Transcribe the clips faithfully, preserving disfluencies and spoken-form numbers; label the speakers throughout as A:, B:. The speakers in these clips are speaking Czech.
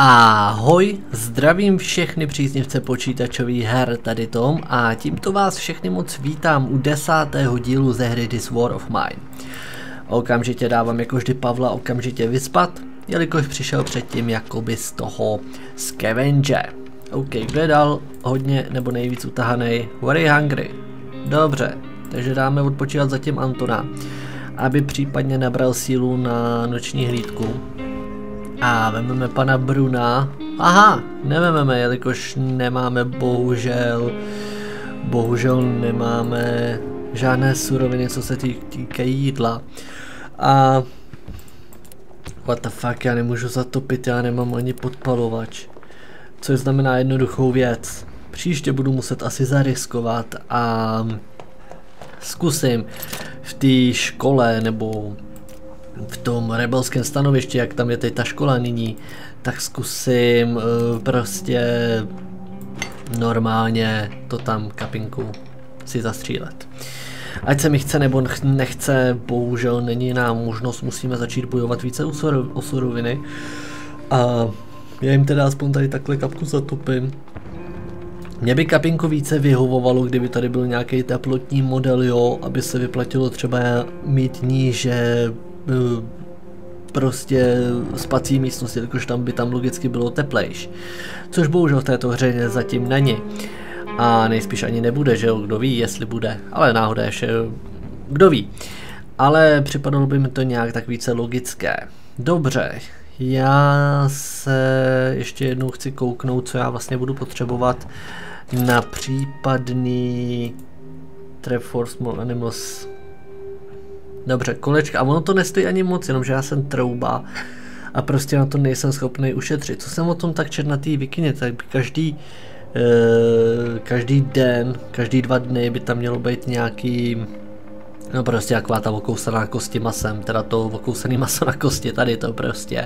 A: Ahoj, zdravím všechny příznivce počítačových her, tady Tom, a tímto vás všechny moc vítám u desátého dílu ze hry This War of Mine. Okamžitě dávám jako vždy Pavla okamžitě vyspat, jelikož přišel předtím jakoby z toho scavenge. OK, kdo je dal hodně nebo nejvíc utahanej? Very hungry. Dobře, takže dáme odpočívat zatím Antona, aby případně nabral sílu na noční hlídku. A vememe pana Bruna. Aha, nevememe, jelikož nemáme bohužel, bohužel nemáme žádné suroviny, co se týkají jídla. A what the fuck, já nemůžu zatopit, já nemám ani podpalovač. Což znamená jednoduchou věc. Příště budu muset asi zariskovat a zkusím v té škole nebo v tom rebelském stanovišti, jak tam je teď ta škola nyní, tak zkusím uh, prostě normálně to tam kapinku si zastřílet. Ať se mi chce nebo nechce, bohužel není jiná možnost, musíme začít bojovat více o suroviny. A já jim teda aspoň tady takhle kapku zatopím. Mě by kapinku více vyhovovalo, kdyby tady byl nějaký teplotní model, jo, aby se vyplatilo třeba mít níže prostě spací místnosti, jakož tam by tam logicky bylo teplejš. Což bohužel v této hře zatím není. A nejspíš ani nebude, že jo, kdo ví, jestli bude, ale náhoda ještě, kdo ví. Ale připadalo by mi to nějak tak více logické. Dobře, já se ještě jednou chci kouknout, co já vlastně budu potřebovat na případný Trap for Small Animals. Dobře, kolečka, a ono to nestojí ani moc, jenomže já jsem trouba a prostě na to nejsem schopný ušetřit. Co jsem o tom tak četl na té vikině, tak by každý, e, každý den, každý dva dny by tam mělo být nějaký, no prostě taková ta okousaná kosti masem, teda to okousaný maso na kosti, tady to prostě.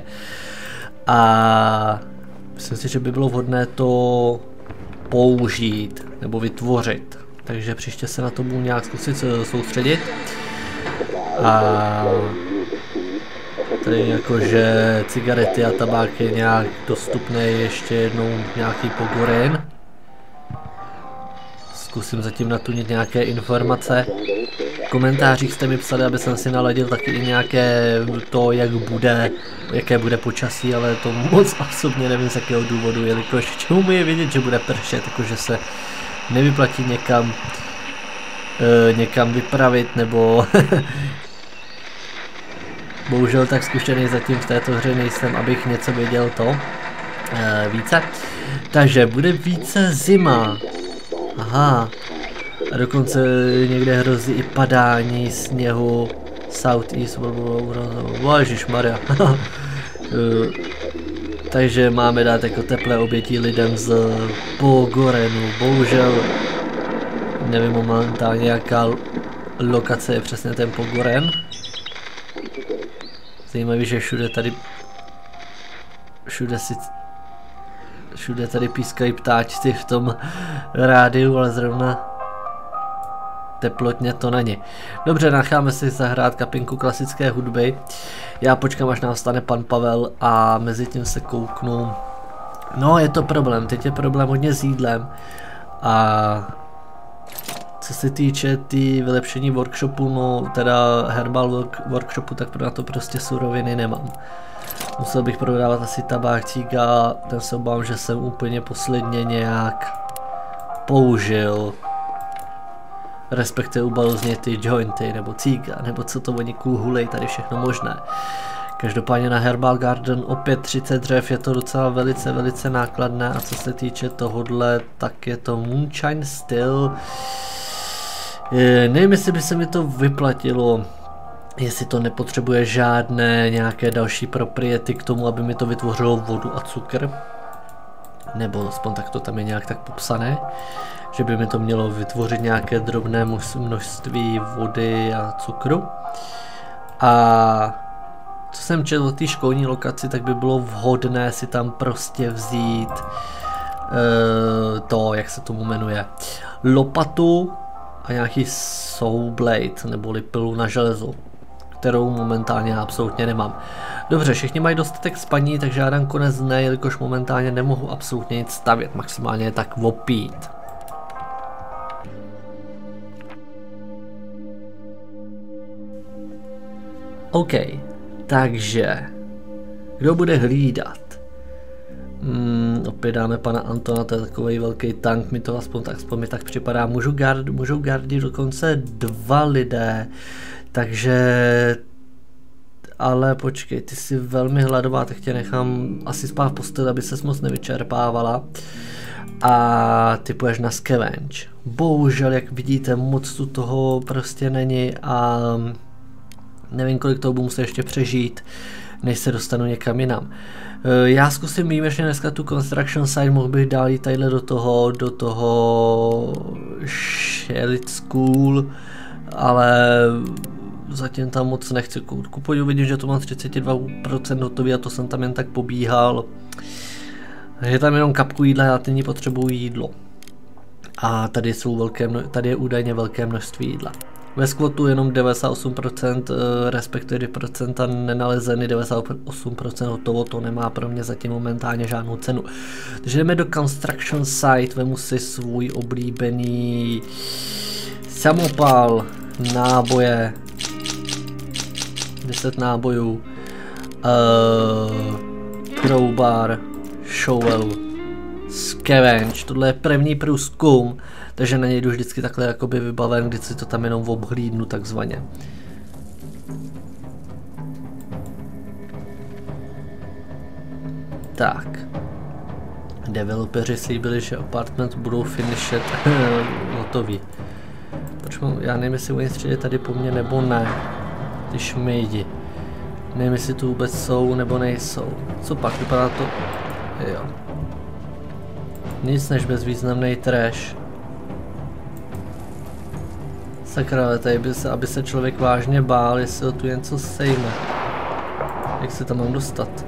A: A myslím si, že by bylo vhodné to použít nebo vytvořit, takže příště se na to budu nějak zkusit soustředit. A tady jakože cigarety a tabák je nějak dostupný, ještě jednou nějaký pogorin. Zkusím zatím natunit nějaké informace. V komentářích jste mi psali, aby jsem si naladil taky i nějaké to, jak bude, jaké bude počasí, ale to moc osobně nevím z jakého důvodu, jelikož čemu mi je vědět, že bude pršet, jakože se nevyplatí někam Uh, někam vypravit, nebo bohužel tak zkušený zatím v této hře nejsem, abych něco věděl to uh, více. Takže bude více zima. Aha. A dokonce někde hrozí i padání sněhu. Southeast. Ježišmarja. uh, takže máme dát jako teplé obětí lidem z Pogorenu. Bohužel nevím momentálně, jaká lokace je přesně ten Pogoren. Zajímavý, že všude tady všude si všude tady pískají ptáčci v tom rádiu, ale zrovna teplotně to není. Dobře, necháme si zahrát kapinku klasické hudby. Já počkám, až nám stane pan Pavel a mezi tím se kouknu. No, je to problém, teď je problém hodně s jídlem a co se týče ty vylepšení workshopu, no teda herbal work, workshopu, tak na to prostě suroviny nemám. Musel bych prodávat asi tabácík a ten se obávám, že jsem úplně posledně nějak použil. Respektive ubalil z něj ty jointy, nebo cíga, nebo co to oni kulhulej, tady všechno možné. Každopádně na Herbal Garden opět třicet dřev, je to docela velice, velice nákladné a co se týče tohodle, tak je to Moonshine Still. Nevím, jestli by se mi to vyplatilo, jestli to nepotřebuje žádné nějaké další propriety k tomu, aby mi to vytvořilo vodu a cukr. Nebo aspoň tak to tam je nějak tak popsané, že by mi to mělo vytvořit nějaké drobné množství vody a cukru. A co jsem četl o té školní lokaci, tak by bylo vhodné si tam prostě vzít uh, to, jak se tomu jmenuje, lopatu a nějaký soul blade, neboli pilu na železo. kterou momentálně absolutně nemám. Dobře, všichni mají dostatek spaní, takže já dám konec dne, jelikož momentálně nemohu absolutně nic stavět, maximálně tak opít. OK, takže kdo bude hlídat? Hmm, opět dáme pana Antona, to je takový velký tank, mi to aspoň tak, aspoň mi tak připadá. Můžu, guard, můžu guardit dokonce dva lidé, takže... Ale počkej, ty jsi velmi hladová, tak tě nechám asi spát v posteli, aby ses moc nevyčerpávala. A ty půjdeš na scavenge. Bohužel, jak vidíte, moc tu toho prostě není a nevím, kolik toho budu muset ještě přežít, než se dostanu někam jinam. Já zkusím výjimečně dneska tu construction site, mohl bych dál jít tadyhle do toho, do toho Shellit School, ale zatím tam moc nechci. Ku podivu vidím, že to mám třicet dva procent hotový a to jsem tam jen tak pobíhal. Je tam jenom kapku jídla, já nyní potřebuji jídlo. A tady, jsou velké mno... tady je údajně velké množství jídla. Ve squatu jenom devadesát osm procent, respektive dvě procenta nenalezeny, devadesát osm procent hotovo, to nemá pro mě zatím momentálně žádnou cenu. Takže jdeme do construction site, vemu si svůj oblíbený samopal, náboje, deset nábojů, uh, crowbar, shovel, scavenge, tohle je první průzkum, takže na něj jdu vždycky takhle jakoby vybaven, když si to tam jenom obhlídnu takzvaně. Tak. Developeři slíbili, že apartment budou finished hotový. Počkej, já nevím, jestli oni střílí tady po mně nebo ne. Ty šmejdi. Nevím, jestli tu vůbec jsou nebo nejsou. Co pak, vypadá to... Jo. Nic než bezvýznamný trash. Sakra, ale tady by se, aby se člověk vážně bál, jestli ho tu něco sejme. Jak se tam mám dostat?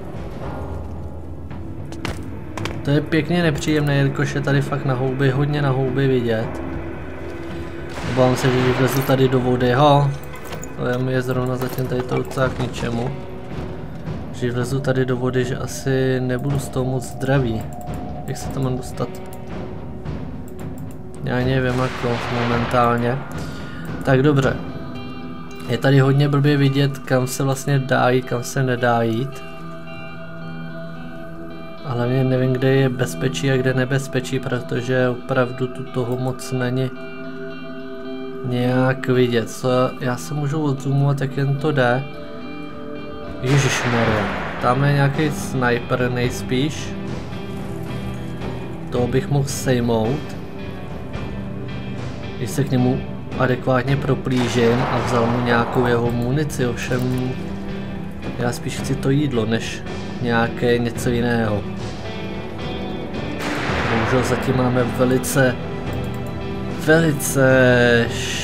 A: To je pěkně nepříjemné, jelikož je tady fakt na houby, hodně na houby vidět. Obávám se, že vlezu tady do vody, ho. To je mi je zrovna zatím tady to docela k ničemu. Že vlezu tady do vody, že asi nebudu z toho moc zdravý. Jak se tam mám dostat? Já nevím jako momentálně. Tak dobře. Je tady hodně blbě vidět, kam se vlastně dá jít, kam se nedá jít. A hlavně nevím, kde je bezpečí a kde nebezpečí, protože opravdu tu toho moc není nějak vidět. Co já se můžu odzoomovat, jak jen to jde. Ježišmarja. Tam je nějaký sniper nejspíš. Toho bych mohl sejmout. Když se k němu adekvátně proplížím a vzal mu nějakou jeho munici, ovšem já spíš chci to jídlo, než nějaké něco jiného. Bohužel zatím máme velice, velice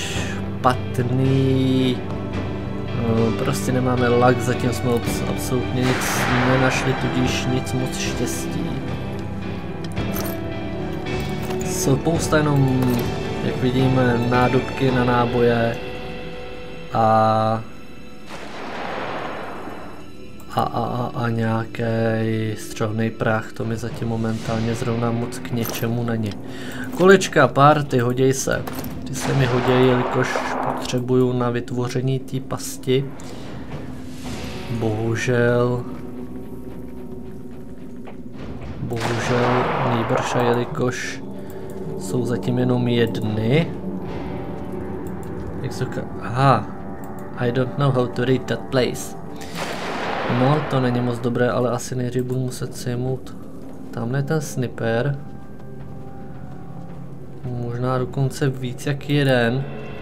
A: špatný, no, prostě nemáme lag, zatím jsme absolutně nic nenašli, tudíž nic moc štěstí. Spousta jenom, jak vidíme, nádobky na náboje a a, a, a, a nějaký střelný prach, to mi zatím momentálně zrovna moc k něčemu není. Kolečka, party, hoděj se. Ty se mi hodějí, jelikož potřebuju na vytvoření té pasti. Bohužel... Bohužel nejbrž, jelikož jsou zatím jenom jedny. Jak se říká? Aha. I don't know how to read that place. No, to není moc dobré, ale asi nejdřív budu muset sejmout. Tamhle ten sniper. Možná dokonce víc jak jeden.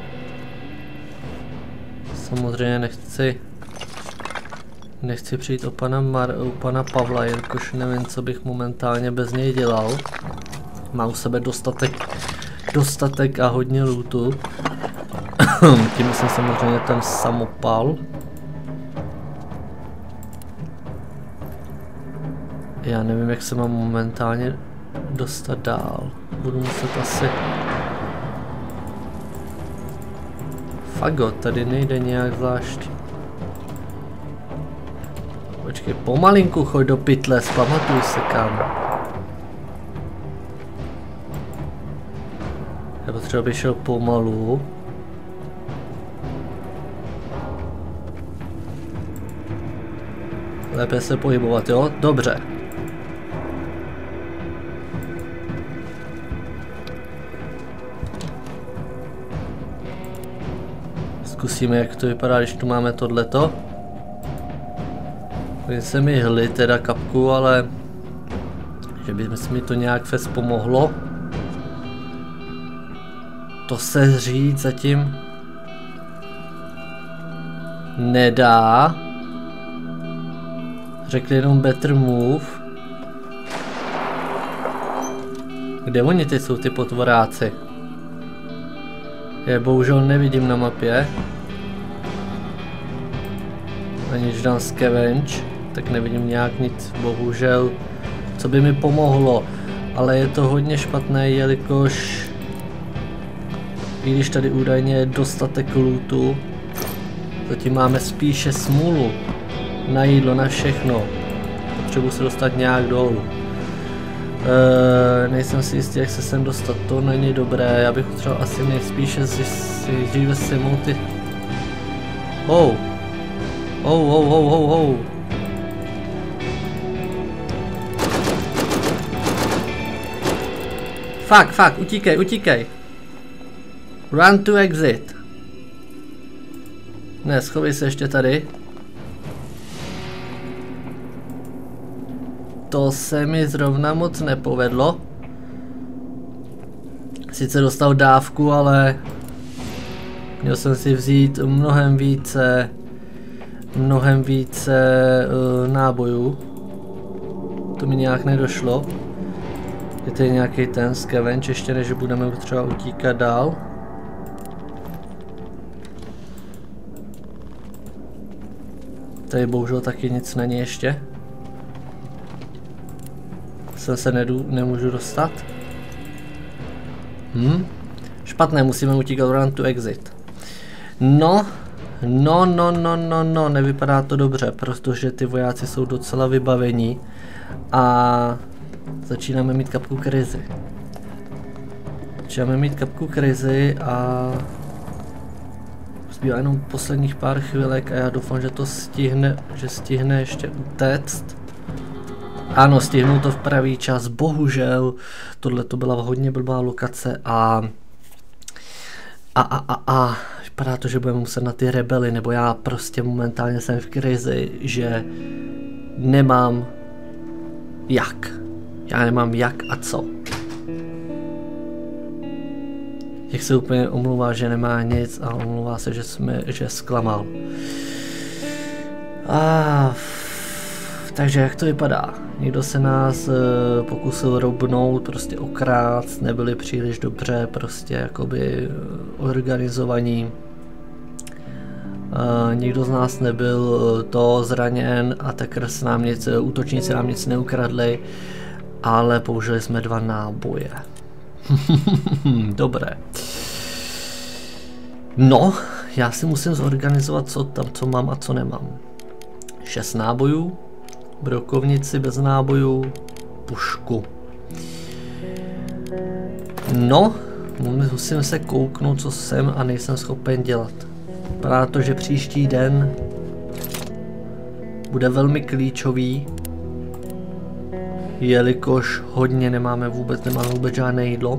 A: Samozřejmě nechci... Nechci přijít o pana, Mar o pana Pavla, jelikož nevím, co bych momentálně bez něj dělal. Má u sebe dostatek, dostatek a hodně lootu. Tím jsem samozřejmě ten samopal. Já nevím, jak se mám momentálně dostat dál. Budu muset asi... Fagot, tady nejde nějak zvlášť Počkej, pomalinku choď do pytle, zpamatuj se kam. Já potřeba bych šel pomalu. Lépe se pohybovat, jo? Dobře. Zkusíme, jak to vypadá, když tu máme tohleto. Když se mi hli teda kapku, ale že by mi to nějak fest pomohlo. To se říct zatím nedá. Řekli jenom better move. Kde oni teď jsou ty potvoráci? Je bohužel nevidím na mapě. Ani když dám scavenge, tak nevidím nějak nic, bohužel, co by mi pomohlo. Ale je to hodně špatné, jelikož i když tady údajně je dostatek lootu, zatím máme spíše smůlu na jídlo, na všechno. Potřebuji se dostat nějak dolů. E, nejsem si jistý, jak se sem dostat, to není dobré, já bych potřeboval asi nejspíše dříve si multi... Oh. Oh, oh, oh, oh, oh. Fuck, fuck, utíkej, utíkej. Run to exit. Ne, schovej se ještě tady. To se mi zrovna moc nepovedlo. Sice dostal dávku, ale měl jsem si vzít mnohem více mnohem více uh, nábojů. To mi nějak nedošlo. Je tady nějaký ten scavenge, ještě než budeme třeba utíkat dál. Tady bohužel taky nic není ještě. Sem se nedu, nemůžu dostat. Hm? Špatné, musíme utíkat run to exit. No, no, no, no, no, no, nevypadá to dobře, protože ty vojáci jsou docela vybavení a začínáme mít kapku krizi. Začínáme mít kapku krizi a zbývá jenom posledních pár chvilek a já doufám, že to stihne, že stihne ještě utéct. Ano, stihnu to v pravý čas, bohužel, tohle to byla hodně blbá lokace a a a a a vypadá to, že budeme muset na ty rebely, nebo já prostě momentálně jsem v krizi, že nemám jak. Já nemám jak a co. Jak se úplně omlouvá, že nemá nic a omlouvá se, že jsme, že zklamal. A, takže jak to vypadá? Někdo se nás uh, pokusil robnout, prostě okrást, nebyli příliš dobře, prostě jakoby uh, organizovaní. Uh, nikdo z nás nebyl uh, to zraněn a takrz nám nic, uh, útočníci nám nic neukradli, ale použili jsme dva náboje. Dobré. No, já si musím zorganizovat, co tam, co mám a co nemám. Šest nábojů, brokovnici bez nábojů, pušku. No, musím se kouknout, co jsem a nejsem schopen dělat. Vypadá to, že příští den bude velmi klíčový, jelikož hodně nemáme vůbec, nemáme vůbec žádné jídlo.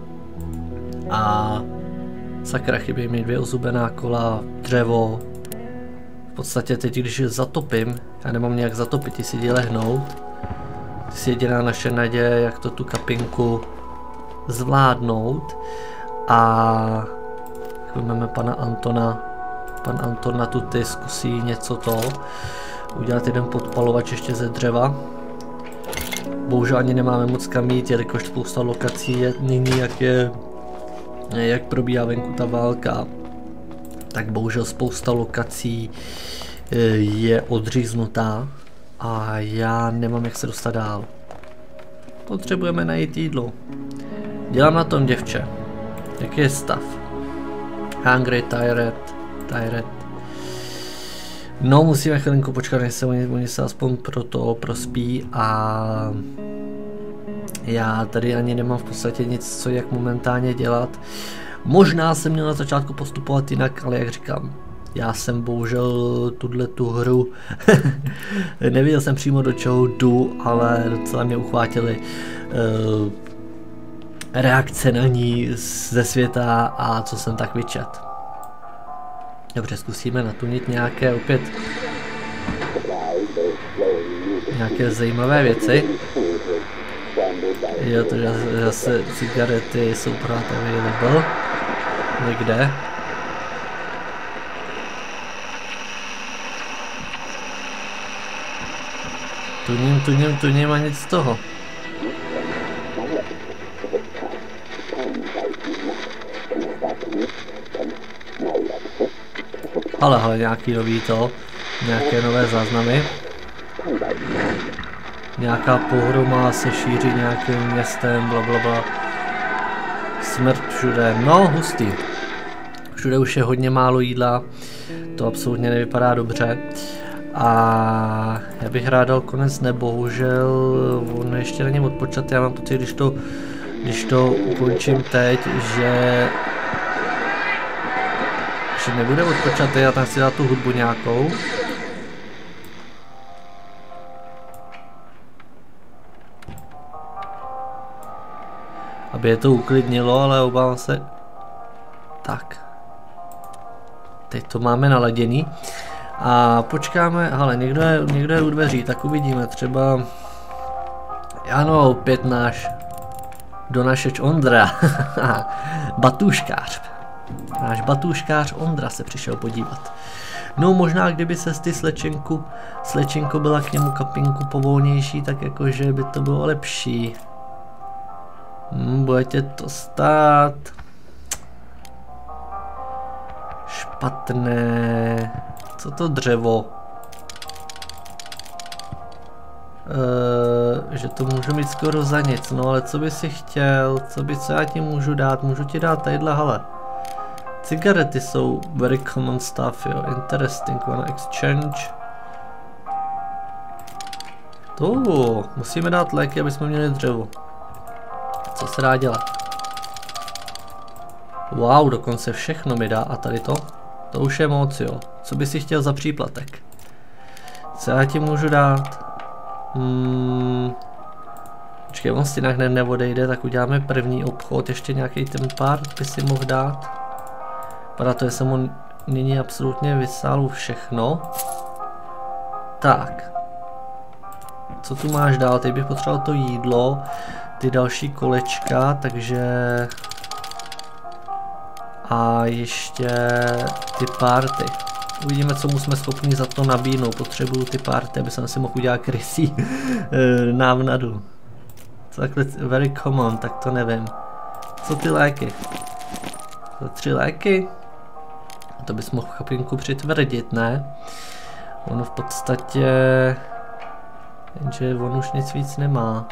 A: A sakra, chybí mi dvě ozubená kola, dřevo. V podstatě teď, když je zatopím, já nemám nějak zatopit, ty si jdi lehnout. Ty si jediná naše naděje, jak to tu kapinku zvládnout. A vezmeme pana Antona. Pan Anton na tu ty zkusí něco to. Udělat jeden podpalovač ještě ze dřeva. Bohužel ani nemáme moc kam jít, jelikož spousta lokací je nyní, jak je, jak probíhá venku ta válka, tak bohužel spousta lokací je odříznutá a já nemám jak se dostat dál. Potřebujeme najít jídlo. Dělám na tom, děvče. Jaký je stav? Hungry, tired, tired. No, musíme chvilinku počkat, než se oni, oni se aspoň pro to prospí a já tady ani nemám v podstatě nic, co jak momentálně dělat. Možná jsem měl na začátku postupovat jinak, ale jak říkám, já jsem bohužel tuhle tu hru neviděl jsem přímo do čeho jdu, ale docela mě uchvátily uh, reakce na ní ze světa a co jsem tak vyčet. Dobře, zkusíme natunit nějaké opět nějaké zajímavé věci. Jo, to zase cigarety jsou pořád available někde. Tuním, tuním, tuním a nic z toho. Ale, ale nějaký nový to, nějaké nové záznamy. Nějaká pohroma se šíří nějakým městem, blablabla. Smrt všude, no hustý. Všude už je hodně málo jídla, to absolutně nevypadá dobře. A já bych rád dal konec, nebohužel, on ještě není odpočat, já mám pocit, když to, když to ukončím teď, že, že nebude odpočat, já tam si dát tu hudbu nějakou. Aby je to uklidnilo, ale obávám se. Tak. Teď to máme naladěný. A počkáme, ale někdo je, někdo je u dveří, tak uvidíme, třeba. Ano, opět náš donašeč Ondra. Batůškář. Náš batůškář Ondra se přišel podívat. No možná kdyby se ty slečenku, slečenko byla k němu kapinku povolnější, tak jakože by to bylo lepší. Hmm, budete to stát. Špatné. Co to dřevo? E, že to můžu mít skoro za nic, no ale co by si chtěl? Co by co já ti můžu dát? Můžu ti dát tadyhle, hele. Cigarety jsou very common stuff, jo. Interesting, one exchange. To, musíme dát léky, aby jsme měli dřevo. Co se dá dělat? Wow, dokonce všechno mi dá. A tady to? To už je moc, jo. Co by si chtěl za příplatek? Co já ti můžu dát? Hmm. Počkej, on si hned neodejde, tak uděláme první obchod. Ještě nějaký ten part by si mohl dát. Padá to, že jsem mu nyní absolutně vysál všechno. Tak. Co tu máš dál? Teď bych potřeboval to jídlo. Ty další kolečka, takže a ještě ty party. Uvidíme, co mu jsme schopni za to nabídnout. Potřebuju ty party, aby jsem si mohl udělat krysí návnadu. Co takhle very common, tak to nevím. Co ty léky? Za tři léky? To bys mohl chapinku přitvrdit, ne? On v podstatě, jenže on už nic víc nemá.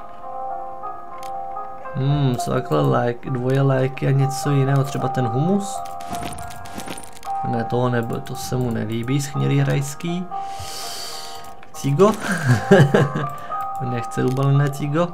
A: Hmm, co takhle lék, dvoje léky a něco jiného, třeba ten humus? Ne, toho nebo, to se mu nelíbí, schnilý rajský. Cigo? Nechce ubalené cigo?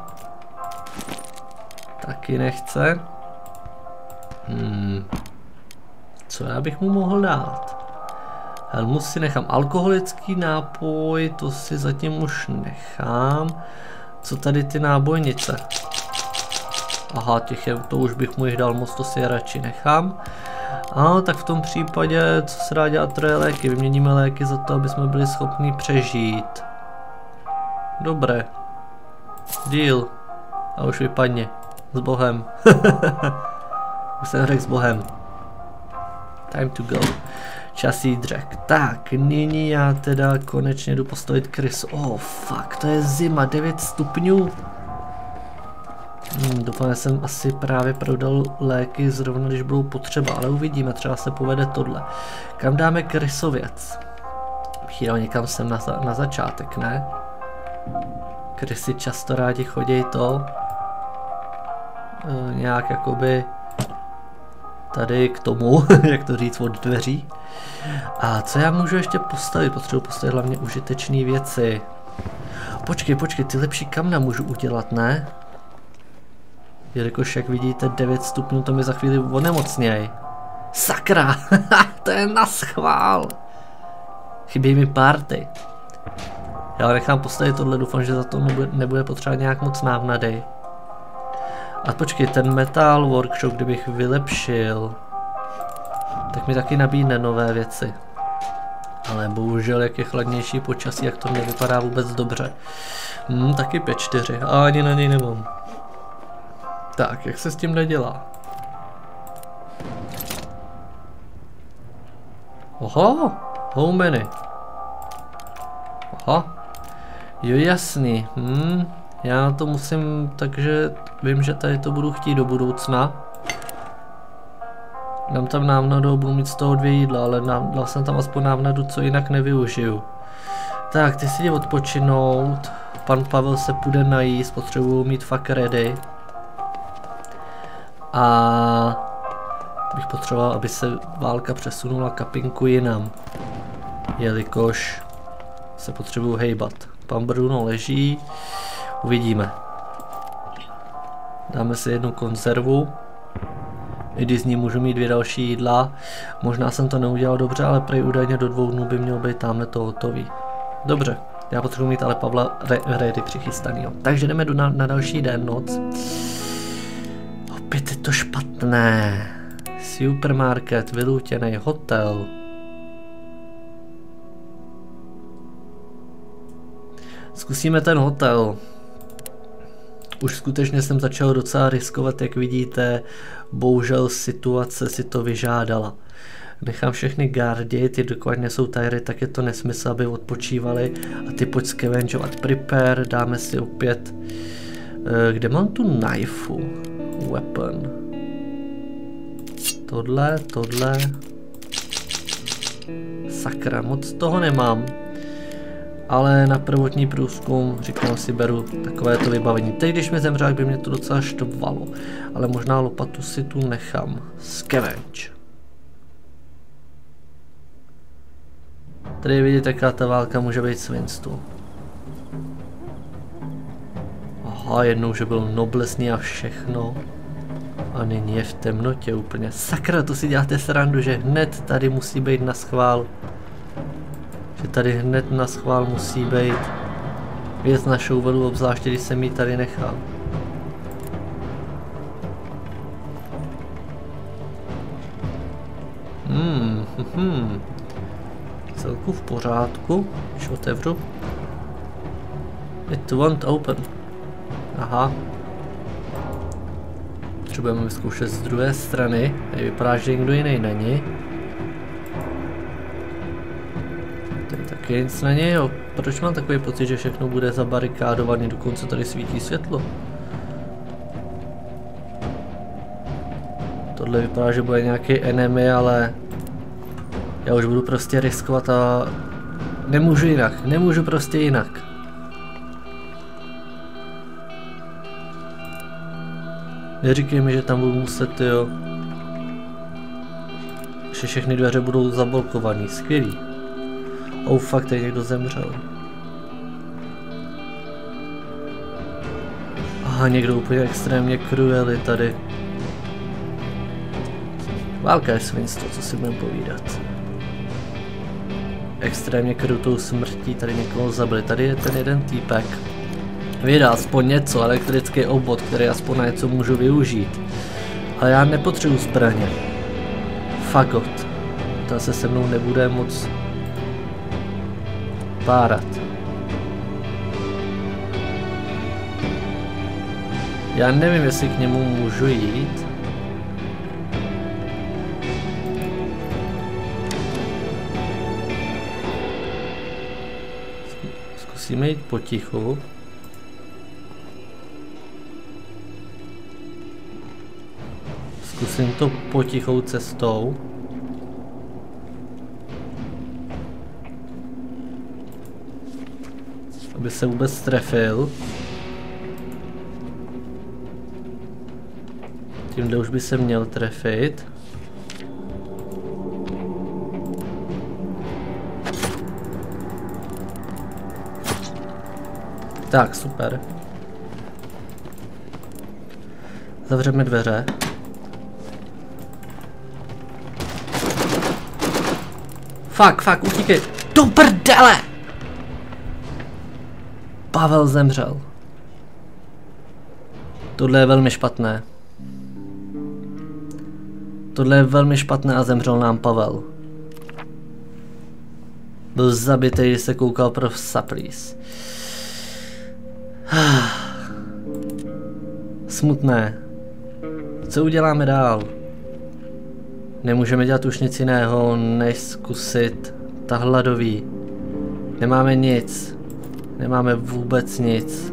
A: Taky nechce. Hmm. Co já bych mu mohl dát? Helmu si nechám, alkoholický nápoj, to si zatím už nechám. Co tady ty nábojnice? Aha, těch je, to už bych mu jich dal moc, to si je radši nechám. Ano, tak v tom případě, co se dá dělat, troje léky, vyměníme léky za to, aby jsme byli schopni přežít. Dobré. Deal. A už vypadně. S Bohem. Už jsem řekl s Bohem. Time to go. Čas jít řek. Tak, nyní já teda konečně jdu postavit krysu. Oh, fuck, to je zima, devět stupňů. Hmm, doufám, že jsem asi právě prodal léky zrovna, když budou potřeba, ale uvidíme, třeba se povede tohle. Kam dáme krysověc? Bych dal někam sem na, za, na začátek, ne? Krysy často rádi chodí to. E, nějak jakoby tady k tomu, jak to říct, od dveří. A co já můžu ještě postavit? Potřebuji postavit hlavně užitečné věci. Počkej, počkej, ty lepší kamna můžu udělat, ne? Jelikož, jak vidíte, devět stupňů, to mi za chvíli onemocněj. Sakra, to je naschvál. Chybí mi party. Já nechám postavit tohle, doufám, že za to nebude, nebude potřeba nějak moc návnady. A počkej, ten metal workshop, kdybych vylepšil, tak mi taky nabídne nové věci. Ale bohužel, jak je chladnější počasí, jak to nevypadá vůbec dobře. Hmm, taky pět čtyři, a ani na něj nemám. Tak, jak se s tím nedělá? Oho, how many? Oho, jo jasný, hm, já na to musím, takže vím, že tady to budu chtít do budoucna. Dám tam návnadu, budu mít z toho dvě jídla, ale dal jsem tam aspoň návnadu, co jinak nevyužiju. Tak, ty si jdi odpočinout, pan Pavel se půjde najíst, potřebuju mít fakt ready. A bych potřeboval, aby se válka přesunula kapinku jinam, jelikož se potřebuju hejbat. Pan Bruno leží, uvidíme. Dáme si jednu konzervu, i když z ní můžu mít dvě další jídla. Možná jsem to neudělal dobře, ale prej údajně do dvou dnů by mělo být tamhle to hotový. Dobře, já potřebuji mít ale Pavla re ready přichystanýho. Takže jdeme na, na další den, noc. Opět je to špatné. Supermarket, vylutěný hotel. Zkusíme ten hotel. Už skutečně jsem začal docela riskovat, jak vidíte. Bohužel situace si to vyžádala. Nechám všechny gardy, ty dokladně jsou tajry, tak je to nesmysl, aby odpočívali. A ty pojď scavengeovat prepare, dáme si opět. Kde mám tu knifeu? Weapon. Tohle, tohle. Sakra, moc toho nemám. Ale na prvotní průzkum, říkám si, beru takovéto vybavení. Teď, když mi zemřel, by mě to docela štvalo. Ale možná lopatu si tu nechám. Scavenge. Tady vidíte, jaká ta válka může být svinstvu. Aha, jednou, že byl noblesný a všechno. A nyní je v temnotě úplně. Sakra, to si děláte srandu, že hned tady musí být na schvál. Že tady hned na schvál musí být věc na šouvelu, obzvláště když jsem ji tady nechal. Hmm, hmm. Celku v pořádku, když otevřu. It won't open. Aha. Potřebujeme vyzkoušet z druhé strany. Tady vypadá, že někdo jiný není. Tady taky nic na něj, jo. Proč mám takový pocit, že všechno bude zabarikádované, dokonce tady svítí světlo? Tohle vypadá, že bude nějaký enemy, ale já už budu prostě riskovat a nemůžu jinak, nemůžu prostě jinak. Neříkej mi, že tam budu muset, jo. Že všechny dveře budou zablokovaný, skvělý. Oh fuck, tady někdo zemřel. Aha, někdo úplně extrémně cruelý tady. Válka je svinstvo, co si budeme povídat. Extrémně krutou smrtí, tady někoho zabili. Tady je ten jeden týpek. Vydá aspoň něco, elektrický obvod, který aspoň na něco můžu využít. Ale já nepotřebuji zbraně. Fagot. To se se mnou nebude moc párat. Já nevím, jestli k němu můžu jít. Zkusíme jít potichu. Zkusím to potichou cestou. Aby se vůbec trefil. Tímhle už by se měl trefit. Tak, super. Zavřeme dveře. Fak, fak, utíkej. Do prdele! Pavel zemřel. Tohle je velmi špatné. Tohle je velmi špatné a zemřel nám Pavel. Byl zabitý, když se koukal pro saplís. Smutné. Co uděláme dál? Nemůžeme dělat už nic jiného, než zkusit ta hladový. Nemáme nic. Nemáme vůbec nic.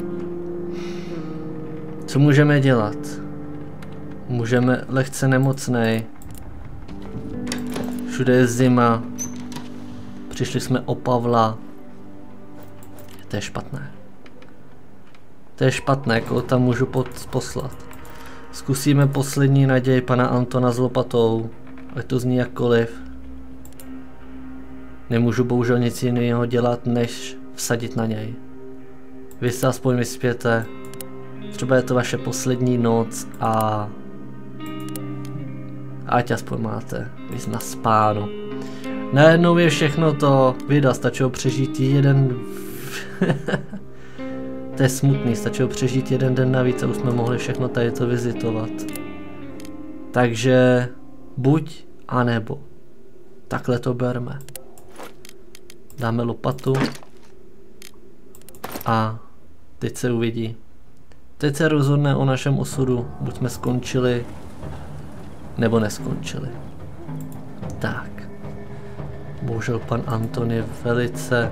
A: Co můžeme dělat? Můžeme lehce nemocnej. Všude je zima. Přišli jsme o Pavla. To je špatné. To je špatné, koho tam můžu poslat. Zkusíme poslední naději pana Antona s lopatou. Ať to zní jakkoliv. Nemůžu bohužel nic jiného dělat, než vsadit na něj. Vy se aspoň vyspěte. Třeba je to vaše poslední noc a... Ať aspoň máte víc na spánu. Najednou je všechno to vida, stačilo přežít jeden... To je smutný, stačilo přežít jeden den navíc a už jsme mohli všechno tady to vizitovat. Takže buď a nebo. Takhle to berme. Dáme lopatu. A teď se uvidí. Teď se rozhodne o našem osudu. Buď jsme skončili, nebo neskončili. Tak. Bohužel pan Anton je velice...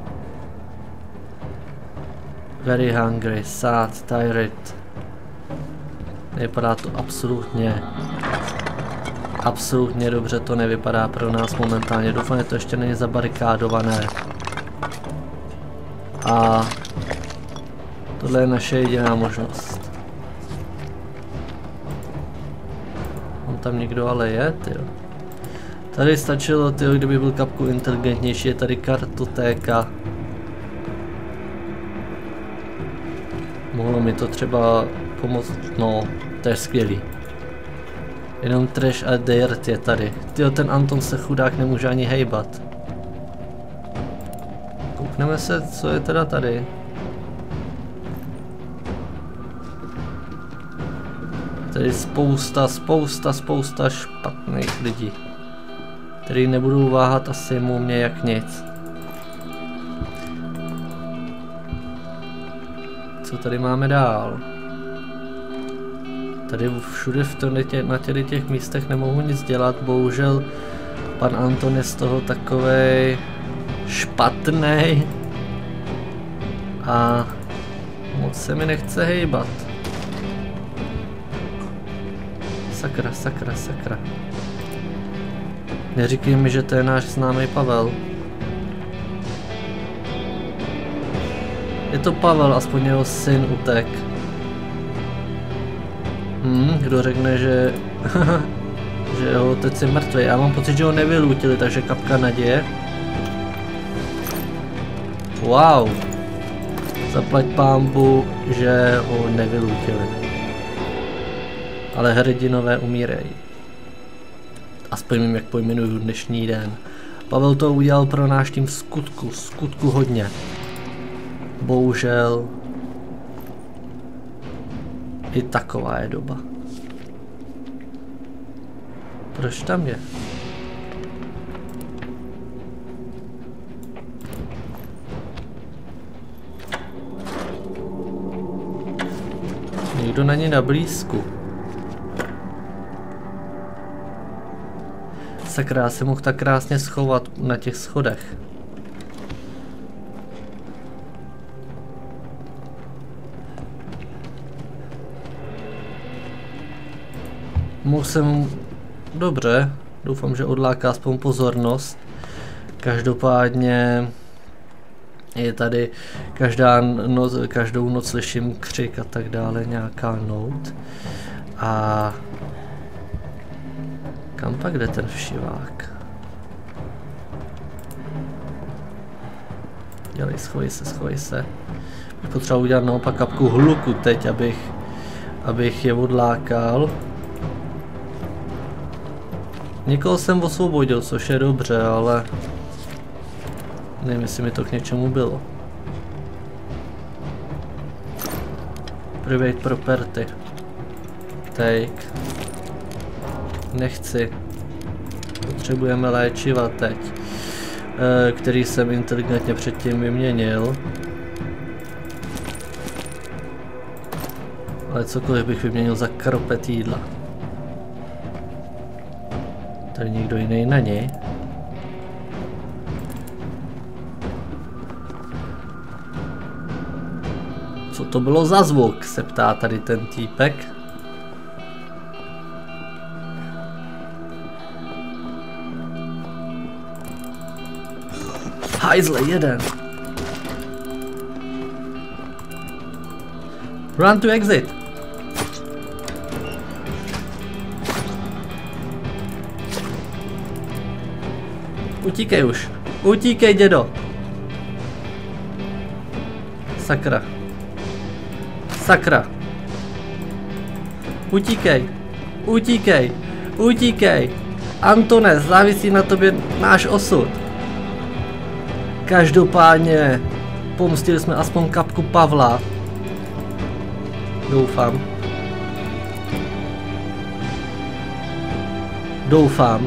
A: Very hungry, sad, tired. Nevypadá to absolutně... Absolutně dobře to nevypadá pro nás momentálně. Doufám, že to ještě není zabarikádované. A... Tohle je naše jediná možnost. On tam někdo ale je, tyjo. Tady stačilo, tyjo, kdyby byl kapku inteligentnější, je tady kartotéka. Mohlo mi to třeba pomoct, no, to je skvělý. Jenom trash a dirt je tady. Tyjo, ten Anton se chudák nemůže ani hejbat. Koukneme se, co je teda tady. Tady spousta, spousta, spousta špatných lidí, který nebudou váhat asi mu mě jak nic. Co tady máme dál? Tady všude v tě, na těch, těch místech nemohu nic dělat, bohužel pan Anton je z toho takovej špatnej a moc se mi nechce hejbat. Sakra, sakra, sakra. Neříkej mi, že to je náš známý Pavel. Je to Pavel, aspoň jeho syn utek. Hmm, kdo řekne, že... že jeho otec je mrtvý. Já mám pocit, že ho nevylutili, takže kapka naděje. Wow. Zaplať pánbu, že ho nevylutili. Ale hrdinové umírají. Aspoň vím, jak pojmenuju dnešní den. Pavel to udělal pro náš tým v skutku, v skutku hodně. Bohužel i taková je doba. Proč tam je? Někdo na ně na blízku. Sakra, se mohl tak krásně schovat na těch schodech. Mohl jsem... Dobře, doufám, že odláká aspoň pozornost. Každopádně je tady každá noc, každou noc slyším křik a tak dále, nějaká nout. A kam pak jde ten všivák? Dělej, schovej se, schovej se. Potřeba udělat naopak kapku hluku teď, abych, abych je odlákal. Někoho jsem osvobodil, což je dobře, ale nevím, jestli mi to k něčemu bylo. Private property. Take. Nechci. Potřebujeme léčiva teď, e, který jsem inteligentně předtím vyměnil. Ale cokoliv bych vyměnil za kropet jídla. Tady někdo jiný na něj. Co to bylo za zvuk, se ptá tady ten týpek. Hajzle, jeden. Run to exit. Utíkej už. Utíkej, dědo. Sakra. Sakra. Utíkej. Utíkej. Utíkej. Antone, závisí na tobě náš osud. Každopádně pomstili jsme aspoň kapku Pavla. Doufám. Doufám.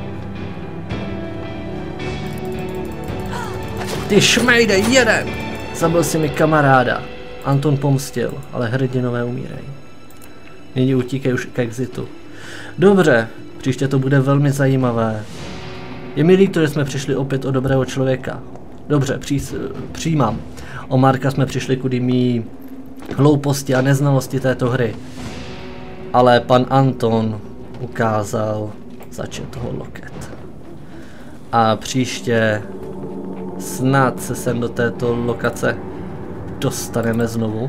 A: Ty šmejde, jeden! Zabil si mi kamaráda. Anton pomstil, ale hrdinové umírají. Nyní utíkej už k exitu. Dobře, příště to bude velmi zajímavé. Je mi líto, že jsme přišli opět o dobrého člověka. Dobře, přij, přijímám. O Marka jsme přišli kudy mý hlouposti a neznalosti této hry. Ale pan Anton ukázal, zač je toho loket. A příště snad se sem do této lokace dostaneme znovu.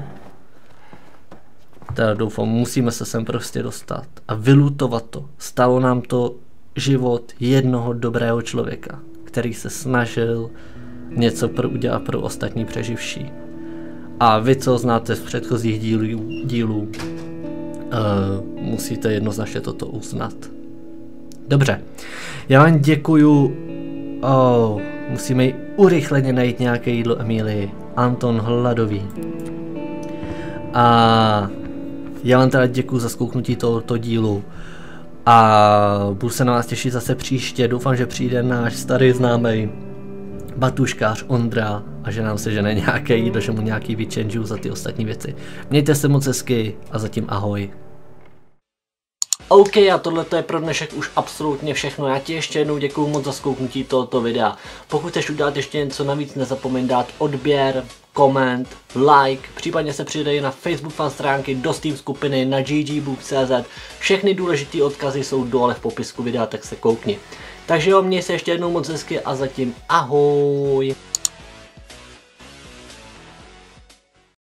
A: Teda doufám, musíme se sem prostě dostat a vylutovat to. Stalo nám to život jednoho dobrého člověka, který se snažil něco pro udělat pro ostatní přeživší. A vy, co znáte z předchozích dílů, dílů, uh, musíte jednoznačně toto uznat. Dobře, já vám děkuju. Oh, musíme jí urychleně najít nějaké jídlo Emílii. Anton hladový. A já vám teda děkuju za zkouknutí tohoto dílu. A budu se na vás těšit zase příště. Doufám, že přijde náš starý známý batuškář Ondra a že nám se žene nějaké jídlo, že mu nějaký vyčenžuju za ty ostatní věci. Mějte se moc hezky a zatím ahoj. OK, a tohle je pro dnešek už absolutně všechno. Já ti ještě jednou děkuju moc za zkouknutí tohoto videa. Pokud chceš udělat ještě něco navíc, nezapomeň dát odběr, koment, like, případně se přidej na Facebook fan stránky, do Steam skupiny, na g g book tečka c z. Všechny důležité odkazy jsou dole v popisku videa, tak se koukni. Takže jo, měj se ještě jednou moc hezky a zatím ahoj.